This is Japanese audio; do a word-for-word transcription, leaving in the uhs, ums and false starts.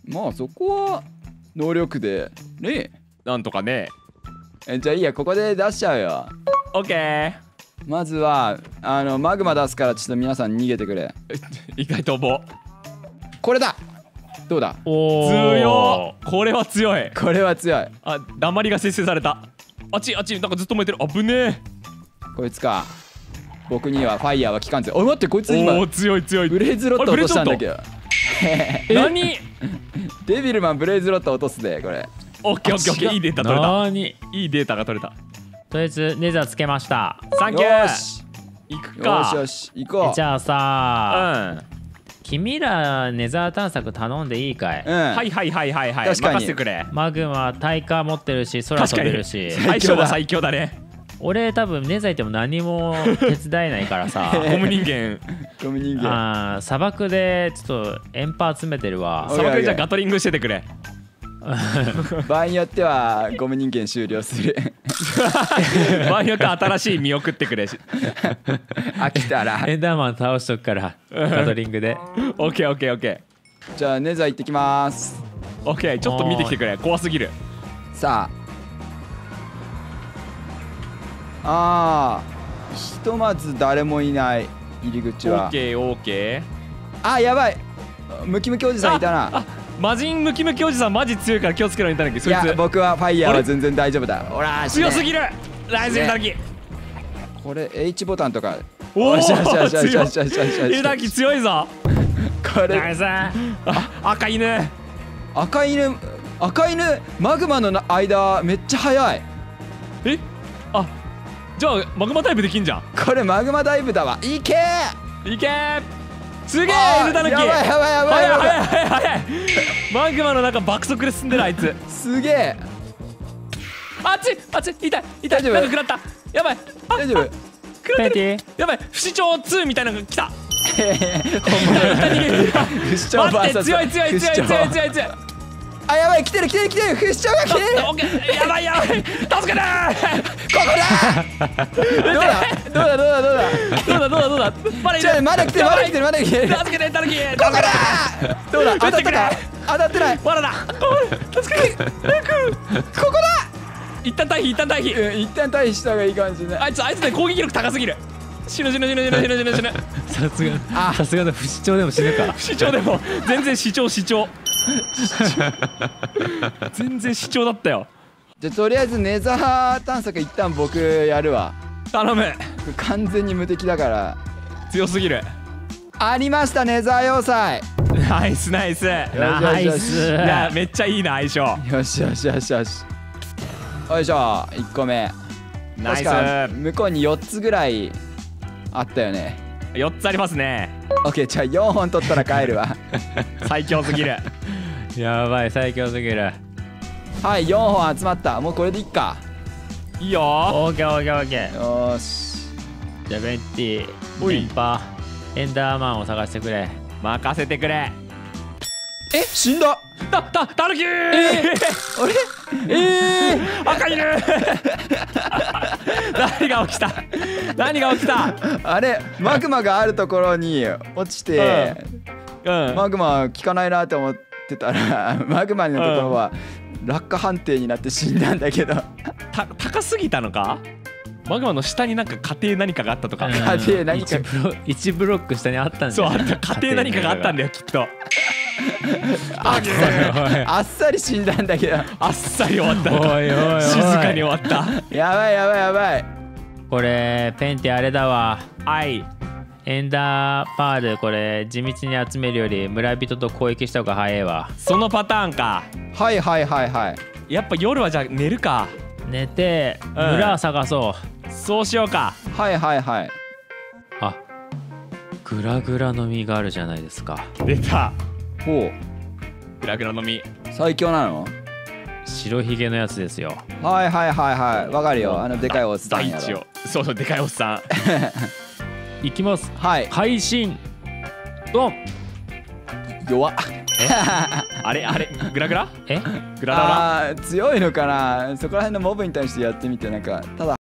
まあそこは能力でね。 なんとかね。 えじゃあいいや、ここで出しちゃうよ。 オッケー。 まずはあのマグマ出すから、ちょっと皆さん逃げてくれ。 意外と棒。 これだ。どうだ。 お強っ。これは強い。 これは強い。 あ、鉛が生成された。あっちあっち、なんかずっと燃えてる。あぶねえ。 こいつか。僕にはファイヤーは効かんぜ。おい待って、こいつ今おお、強い強い。 ブレイズロット落としたんだけど。 何？ デビルマンブレイズロット落とすでこれ。 オッケーオッケーオッケー。いいデータ取れた。 なに。 いいデータが取れた。 とりあえずネザーつけました。 サンキュよー。 し行くか。 よしよし行こう。 じゃあさ、 うん。 君らネザー探索頼んでいいかい？ うん、 はいはいはいはいはい。 確かに任せてくれ。 マグマ対価持ってるし空飛べるし、 相性は最強だね。 俺多分ネザーいても何も手伝えないからさゴム人間。 ゴム人間。 あー砂漠でちょっとエンパー集めてるわ。 砂漠でじゃあガトリングしててくれ。 場合によってはゴム人間終了する。 場合によっては新しい見送ってくれし。 飽きたら。 エンダーマン倒しとくからガトリングで。 オッケーオッケーオッケじゃあネザー行ってきます。 ー。オッケー、ちょっと見てきてくれ。怖すぎる。 さああーひとまず誰もいない入り口は。 オッケーオッケー。 あやばい、ムキムキおじさんいたな。 あ、魔人ムキムキおじさんマジ強いから気をつけろ。いただきそいいつや僕はファイヤーは全然大丈夫だ。ほらぎ強すぎる。ライズいただき。 これ H ボタンとか。 おお、 よしよしよしよし強い。 よしよしよしよしいただき強いぞ。 これナイスー。 あ、赤犬。 赤犬赤犬マグマの間めっちゃ速い。 え、あ、じゃあマグマタイプできんじゃん。 これマグマダイブだわ。いけーいけー。すげえ。 あーエルタヌキ。 やばいやばいやばい早いやばい早い早い早い。マグマの中爆速で進んでるあいつ。 すげえ。 あっちあっち、痛い痛い。 大丈夫なんか食らった。やばい。あ大丈夫。 食らってる。 ペンティやばい。不死鳥ツーみたいなのが来た。 本物の不死鳥 ブイエス待って、強い強い強い強い強い強い。 あやばい来てる来てる来てる不死鳥が来てる。 オッケー。やばいやばい。助けてー。 ここだ。どうだどうだどうだどうだ。 どうだどうだどうだ。まだいる。 ちょまだ来てるまだ来てるまだ来てる。こ助けてタヌキ。 こだ。どうだ当たったか当たってない。 まだだ。助けて。 ここだ。 一旦退避一旦退避。 うん一旦退避した方がいいかもしれない。 あいつあいつね攻撃力高すぎる。死ぬ死ぬ死ぬ死ぬ死ぬ死ぬ死ぬ。 さすあがさすがの不死鳥でも死ぬか。 市長でも全然市長市長。全然市長だったよ。 じゃあとりあえずネザー探索一旦僕やるわ。 頼む。 完全に無敵だから。 強すぎる。 ありましたネザー要塞。 ナイスナイス。いナイスやめっちゃいいな相性。 よしよしよしよし。よいしょいっこめ。 ナイス。 確か向こうによっつぐらいあったよね。 よっつありますね。 オッケーじゃあよんほん取ったら帰るわ。 最強すぎる。 やばい最強すぎる。 はいよんほん集まった。もうこれでいっか。 いいよ。 オーケーオーケーオーケー。 よーしじゃあベンティおいエンパーエンダーマンを探してくれ。 任せてくれ。 え死んだ。 たたタヌキー。 あれえー、 赤犬。何が起きた。何が起きた。 あれマグマがあるところに落ちて、 うん。 マグマ効かないなって思ってたらマグマのところは落下判定になって死んだんだけど。 た高すぎたのか。マグマの下になんか家庭何かがあったとか。 家庭何かいちブロいちブロック下にあったんじそうゃん。 あった家庭何かがあったんだよきっと。 あっさりあっさり死んだんだけど。 あっさり終わったのか。 おいおいおい静かに終わった。 やばいやばいやばい。 これペンティあれだわ。 はい。 エンダーパールこれ地道に集めるより村人と攻撃した方が早いわ。 そのパターンか。 はいはいはいはい。 やっぱ夜はじゃあ寝るか。 寝てうん村探そう。 そうしようか。 はいはいはい。 あグラグラの実があるじゃないですか。 出た。 ほグラグラの実。 う最強なの。 白ひげのやつですよ。 はいはいはいはいわかるよ。あのでかいおっさんやろ。 大地を。そうそうでかいおっさん。 いきます。 はい配信ドン。 弱っ。 あれあれグラグラえグラララ。 あー強いのかな。そこら辺のモブに対してやってみてなんかただ